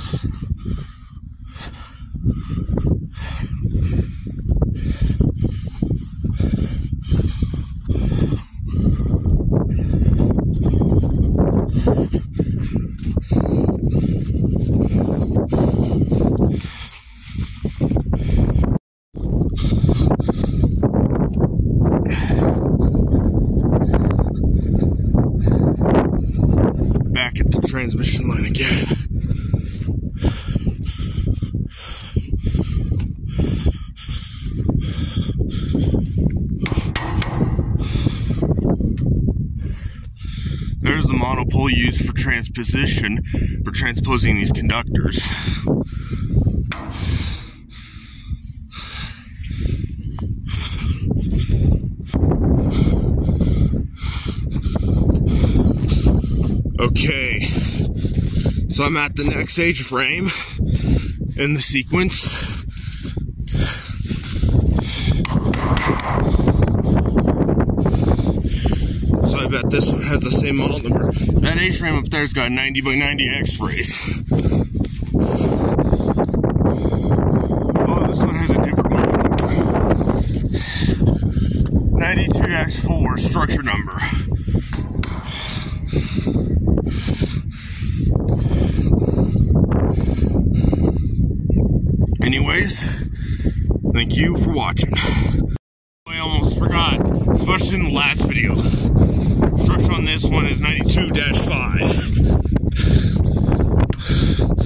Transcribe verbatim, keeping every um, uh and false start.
Back at the transmission line again. There's the monopole used for transposition, for transposing these conductors. Okay, so I'm at the next stage frame in the sequence. So I bet this one has the same model number. That A-frame up there's got ninety by ninety X-rays. Oh, this one has a different model number. ninety-two dash four structure number. Anyways, thank you for watching. I almost forgot, especially in the last video. Structure on this one is ninety-two dash five.